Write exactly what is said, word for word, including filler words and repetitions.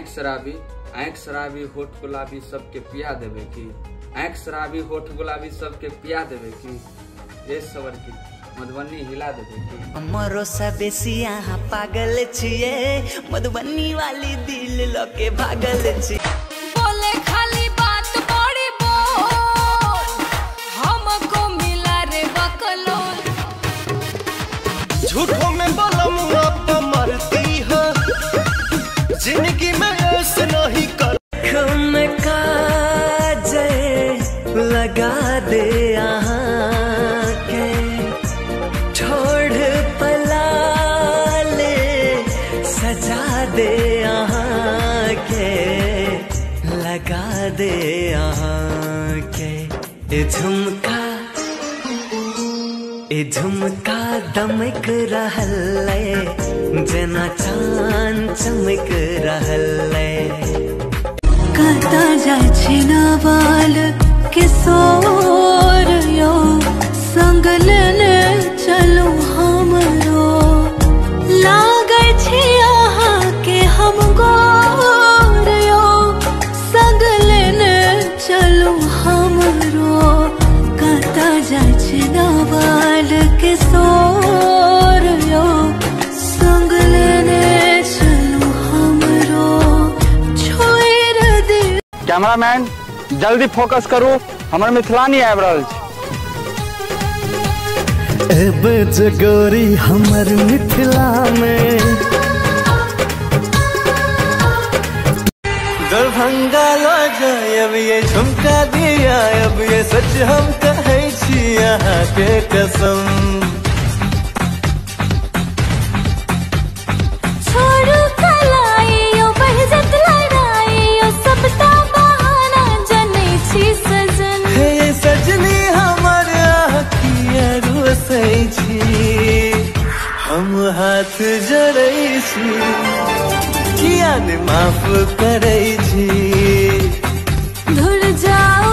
आँख शराबी आँख शराबी होठ गुलाबी सबके पिया देवे की आँख शराबी होठ गुलाबी सबके पिया देवे की ये सवर की मधुबनी हिला देवे की हमरो सबेसी यहाँ पागल छिए मधुबनी वाली दिल लके भागल छी बोले खाली बात बड़ी बोल हमको मिला रे बकलोल झूठों में बलम आप मरती हो जिंदगी में ऐसे नहीं कर में काजल लगा दे यहाँ के छोड़ पला ले सजा दे यहाँ के लगा दे यहाँ के ए झुमका ए झुमका दमक रहले जना चांद चमक रहले कता जाय छै नवाल किशोर यो संग लेने चलू हमरो लागै छै अहाँ के हम गोर यो संग लेने चलू हमरो कता जाय छै नवाल किशोर यो संग लेने चलू हमरो छोड़ दे। कैमरामैन जल्दी फोकस करू हमर मिथिला नहीं आबि रहल छै एबे जगोरी हमर मिथिला में दरभंगा लो जायब ये झुमका दिया अब ये सच हम कहै छी यहाँ के कसम छोड़ू कलाइयो बहजत लड़ाइयो सबटा बहाना जनै छी सजन हे सजनी हमर आँखिया रोसै छी हम हाथ जोड़ै छी किया ने माफ करै छी धुर जाओ